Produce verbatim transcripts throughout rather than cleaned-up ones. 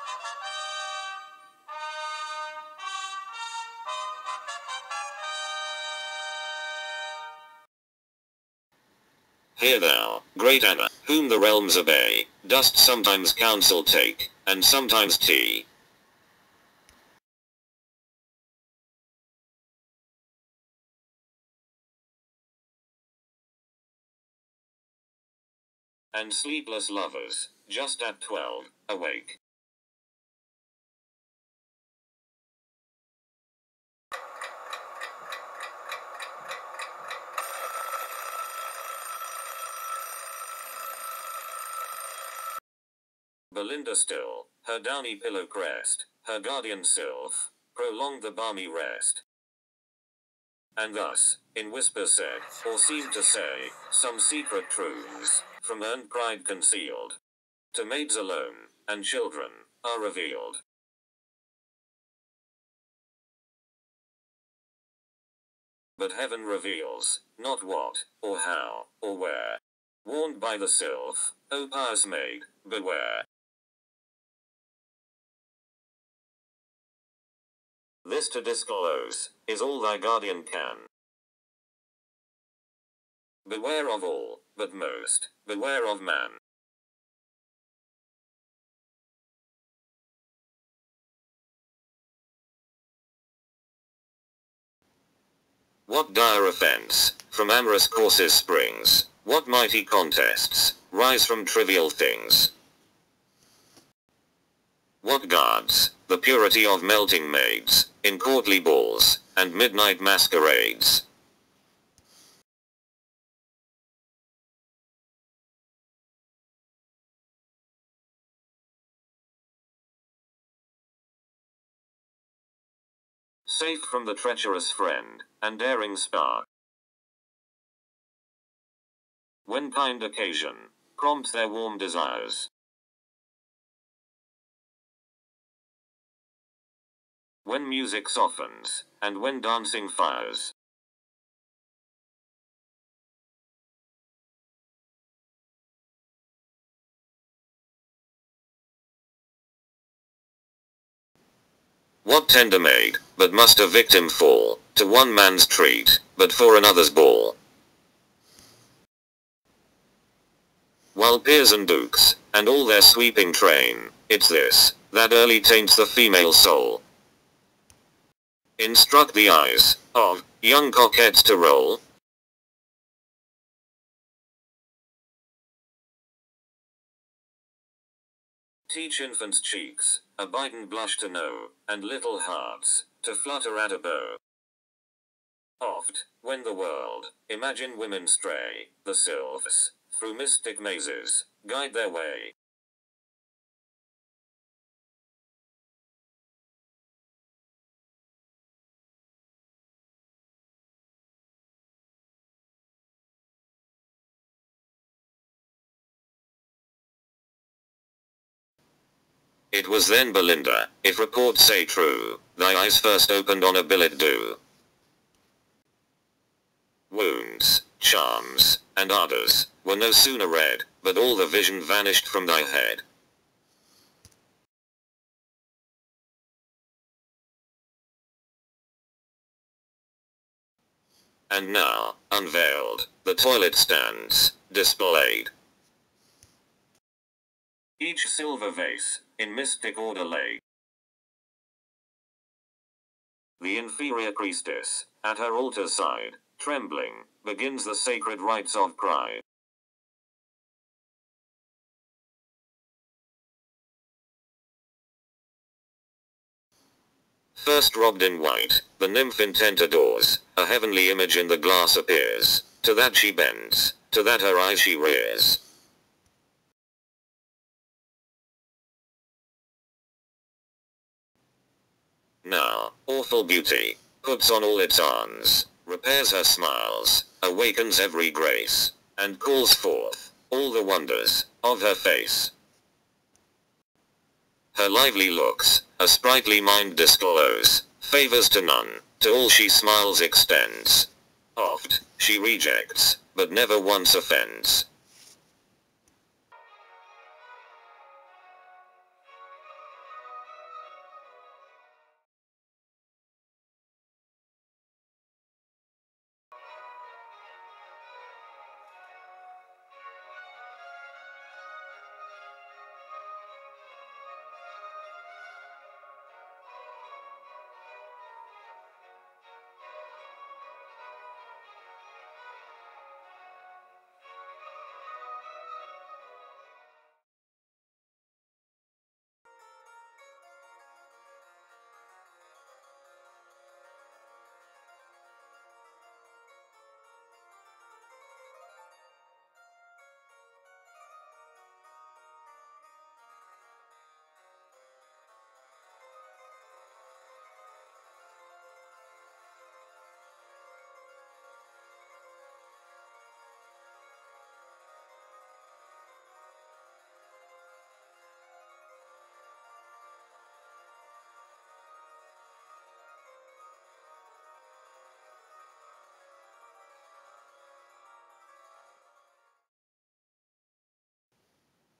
Hear thou, great Anna, whom the realms obey, dost sometimes counsel take, and sometimes tea. And sleepless lovers, just at twelve, awake. Belinda still, her downy pillow crest, her guardian sylph, prolonged the balmy rest. And thus, in whisper said, or seemed to say, some secret truths, from earned pride concealed, to maids alone, and children, are revealed. But heaven reveals, not what, or how, or where. Warned by the sylph, O pious maid, beware. This to disclose, is all thy guardian can. Beware of all, but most, beware of man. What dire offense, from amorous courses springs, what mighty contests, rise from trivial things. What guards, the purity of melting maids, in courtly balls, and midnight masquerades. Safe from the treacherous friend, and daring spark. When kind occasion, prompt their warm desires. When music softens, and when dancing fires. What tender maid, but must a victim fall, to one man's treat, but for another's ball? While peers and dukes, and all their sweeping train, it's this, that early taints the female soul. Instruct the eyes, of, young coquettes to roll. Teach infants' cheeks, a bitten blush to know, and little hearts, to flutter at a bow. Oft, when the world, imagine women stray, the sylphs, through mystic mazes, guide their way. It was then, Belinda, if reports say true, thy eyes first opened on a billet doux. Wounds, charms, and ardours, were no sooner read, but all the vision vanished from thy head. And now, unveiled, the toilet stands, displayed. Each silver vase, in mystic order laid. The inferior priestess, at her altar side, trembling, begins the sacred rites of pride. First robed in white, the nymph intent adores, a heavenly image in the glass appears, to that she bends, to that her eyes she rears. Now, awful beauty, puts on all its arms, repairs her smiles, awakens every grace, and calls forth all the wonders of her face. Her lively looks, a sprightly mind disclose, favors to none, to all she smiles extends. Oft, she rejects, but never once offends.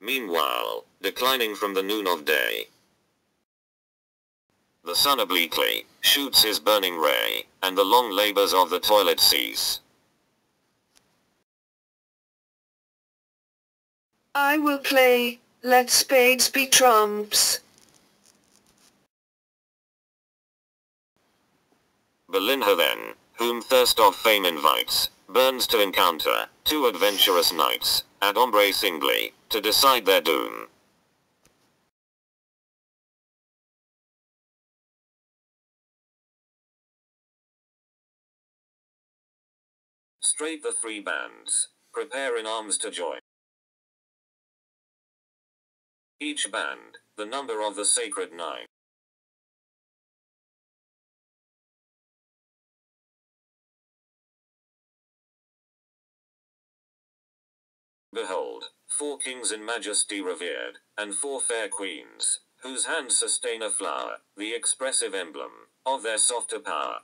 Meanwhile, declining from the noon of day, the sun obliquely shoots his burning ray, and the long labors of the toilet cease. I will play, let spades be trumps. Belinda then, whom thirst of fame invites, burns to encounter two adventurous knights, ad ombre singly, to decide their doom. Straight the three bands prepare in arms to join. Each band, the number of the sacred nine. Behold, four kings in majesty revered, and four fair queens, whose hands sustain a flower, the expressive emblem of their softer power.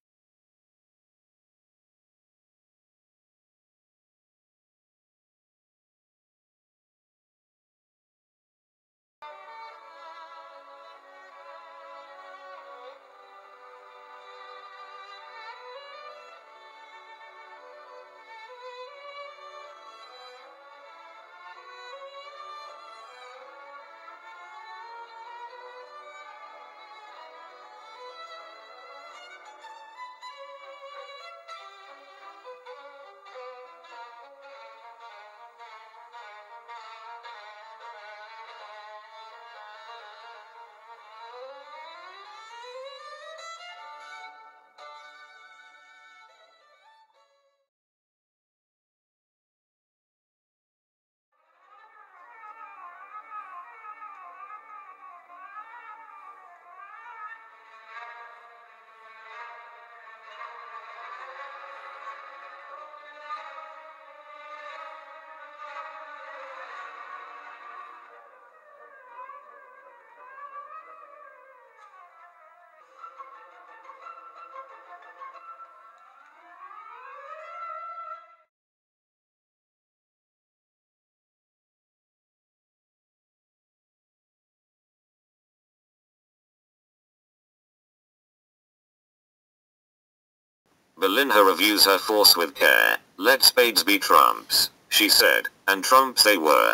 Belinda reviews her force with care. Let spades be trumps, she said, and trumps they were.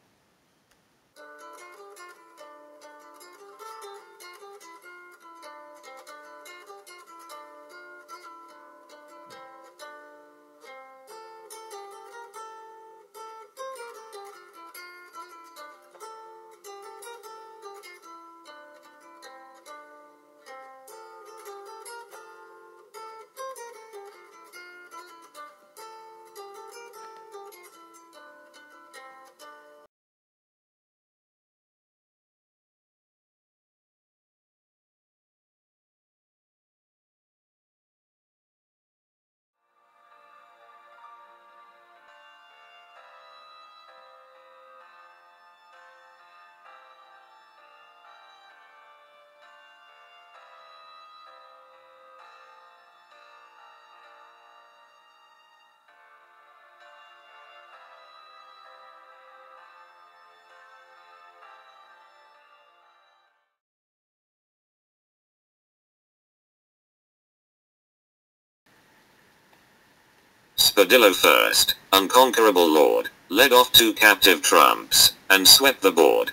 Spadillo first, unconquerable lord, led off two captive trumps, and swept the board.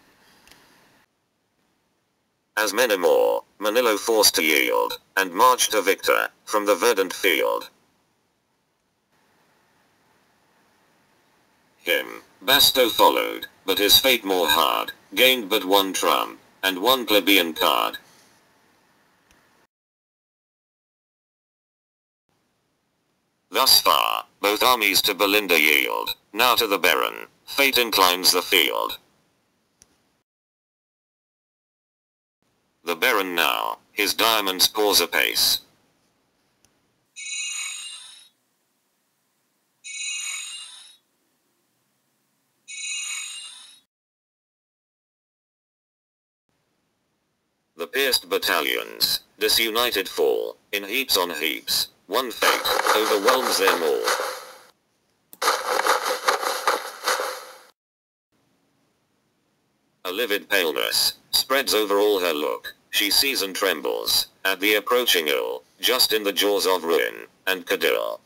As many more, Manillo forced to yield, and marched a victor, from the verdant field. Him, Basto followed, but his fate more hard, gained but one trump, and one plebeian card. Thus far, both armies to Belinda yield, now to the Baron, fate inclines the field. The Baron now, his diamonds pause apace. The pierced battalions, disunited fall, in heaps on heaps, one fate, overwhelms them all. A livid paleness spreads over all her look. She sees and trembles at the approaching ill, just in the jaws of ruin and Cadil.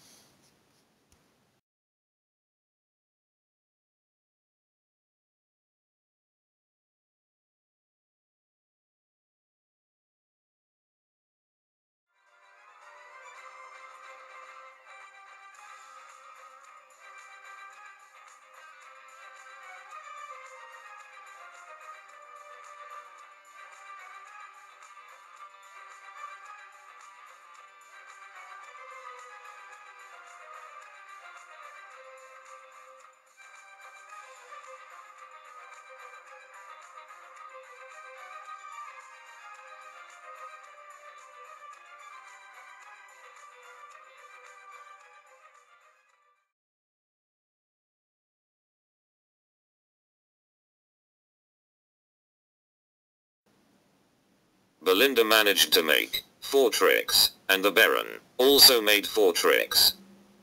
Belinda managed to make four tricks, and the Baron also made four tricks.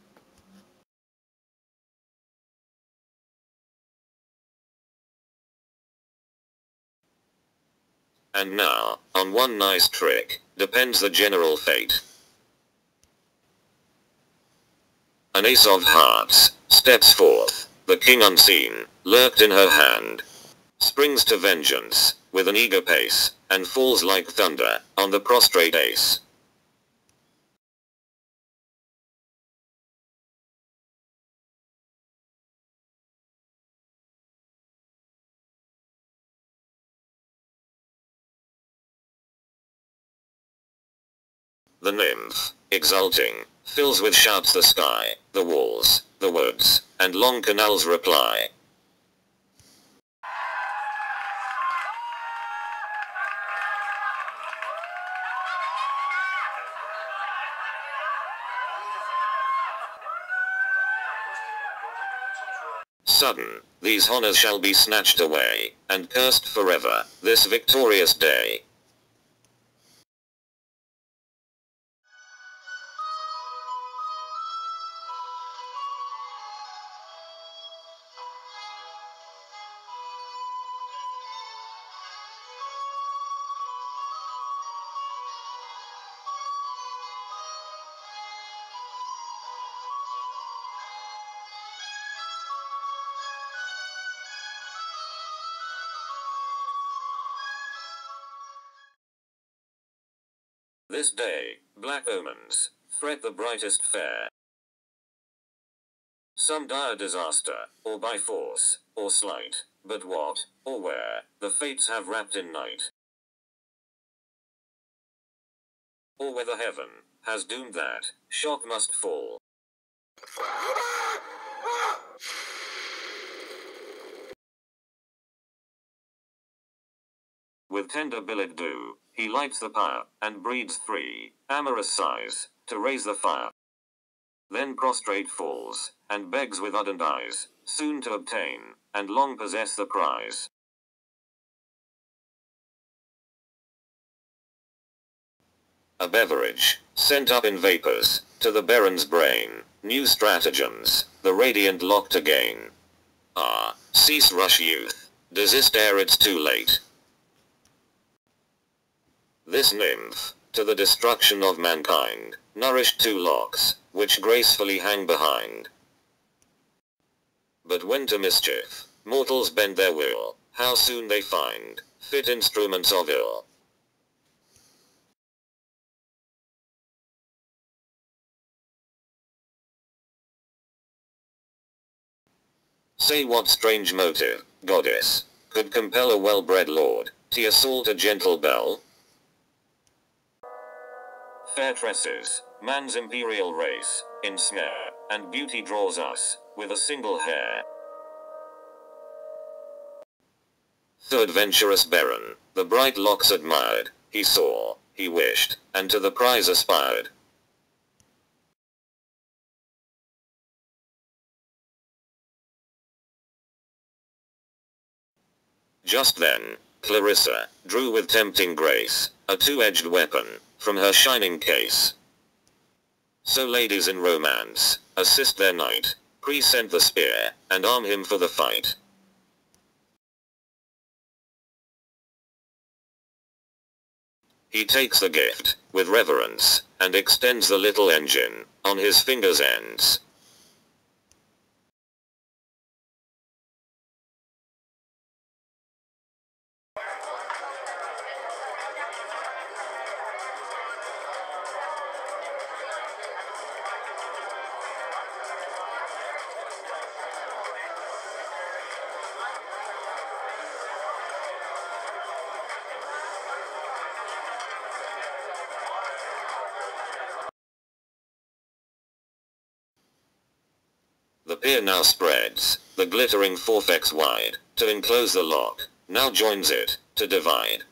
And now, on one nice trick, depends the general fate. An ace of hearts steps forth. The king unseen lurked in her hand. Springs to vengeance with an eager pace, and falls like thunder on the prostrate ace. The nymph, exulting, fills with shouts the sky, the walls, the woods, and long canals reply. Sudden, these honors shall be snatched away, and cursed forever, this victorious day. This day, black omens threat the brightest fair. Some dire disaster, or by force, or sleight, but what, or where, the fates have wrapped in night. Or whether heaven has doomed that shock must fall. With tender billet dew, he lights the pyre, and breathes three amorous sighs, to raise the fire. Then prostrate falls, and begs with ardent eyes, soon to obtain, and long possess the prize. A beverage, sent up in vapors, to the Baron's brain, new stratagems, the radiant lock to gain. Ah, cease rush youth, desist ere it's too late. This nymph, to the destruction of mankind, nourished two locks, which gracefully hang behind. But when to mischief mortals bend their will, how soon they find fit instruments of ill. Say what strange motive, goddess, could compel a well-bred lord to assault a gentle belle? Fair tresses, man's imperial race, ensnare, and beauty draws us, with a single hair. The adventurous Baron, the bright locks admired, he saw, he wished, and to the prize aspired. Just then, Clarissa drew with tempting grace a two-edged weapon from her shining case. So ladies in romance assist their knight, present the spear, and arm him for the fight. He takes the gift, with reverence, and extends the little engine, on his fingers' ends. The pier now spreads, the glittering forfex wide, to enclose the lock, now joins it, to divide.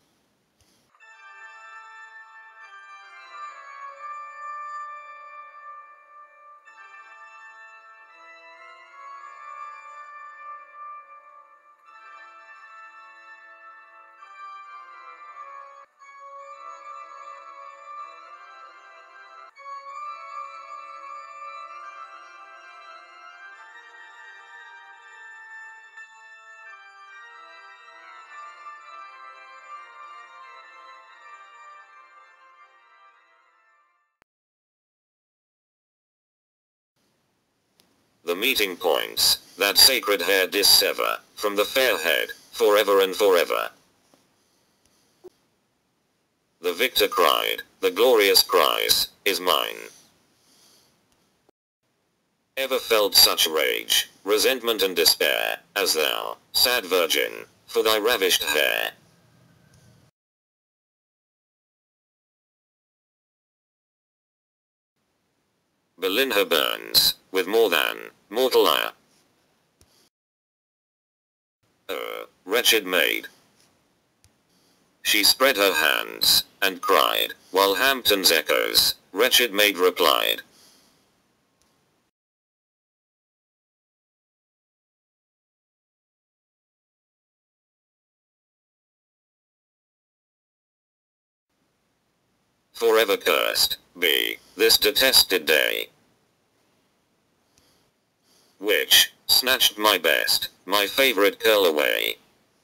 The meeting points, that sacred hair dissever, from the fair head, forever and forever. The victor cried, the glorious prize, is mine. Ever felt such rage, resentment and despair, as thou, sad virgin, for thy ravished hair? Belinda burns, with more than, mortal ire. Oh, wretched maid. She spread her hands, and cried, while Hampton's echoes, wretched maid replied. Forever cursed, be, this detested day, which, snatched my best, my favorite curl away.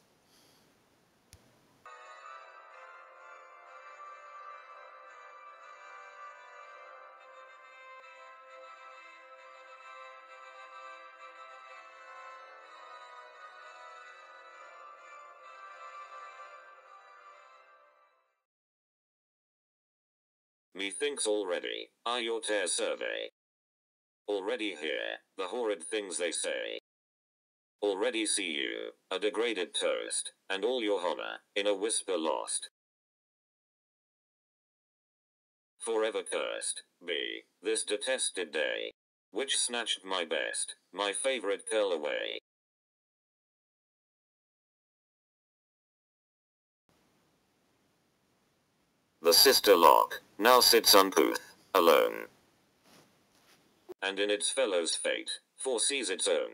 Methinks already, I your tear survey. Already hear, the horrid things they say. Already see you, a degraded toast, and all your honor, in a whisper lost. Forever cursed, be, this detested day, which snatched my best, my favorite curl away. The sister lock, now sits uncouth, alone, and in its fellow's fate, foresees its own.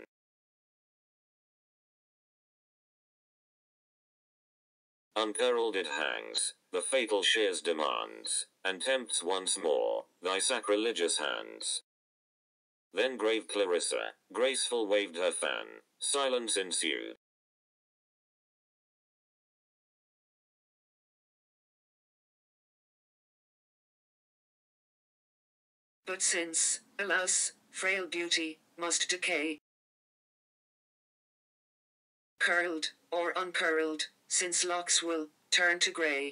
Uncurled it hangs, the fatal shears demands, and tempts once more, thy sacrilegious hands. Then grave Clarissa, graceful waved her fan, silence ensued. But since, alas, frail beauty, must decay, curled, or uncurled, since locks will, turn to grey.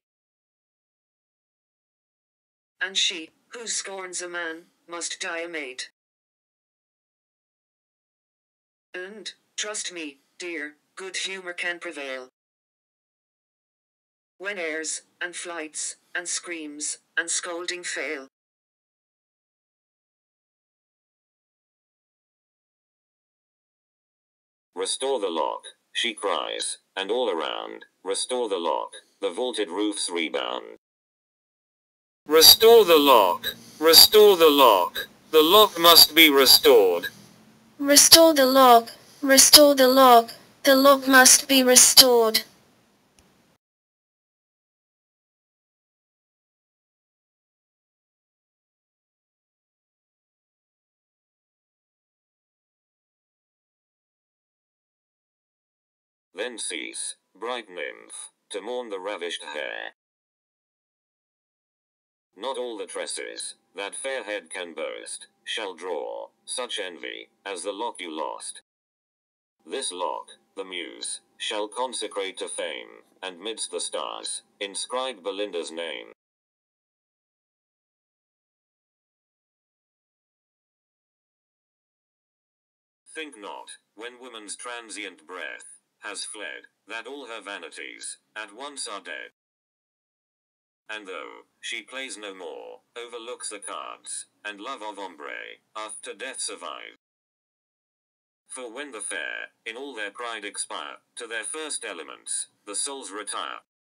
And she, who scorns a man, must die a maid. And, trust me, dear, good humour can prevail. When airs, and flights, and screams, and scolding fail. Restore the lock, she cries, and all around, restore the lock, the vaulted roofs rebound. Restore the lock, restore the lock, the lock must be restored. Restore the lock, restore the lock, the lock must be restored. Then cease, bright nymph, to mourn the ravished hair. Not all the tresses, that fair head can boast, shall draw, such envy, as the lock you lost. This lock, the muse, shall consecrate to fame, and midst the stars, inscribe Belinda's name. Think not, when woman's transient breath has fled, that all her vanities at once are dead. And though she plays no more, overlooks the cards, and love of ombre, after death survive. For when the fair, in all their pride expire, to their first elements, the souls retire.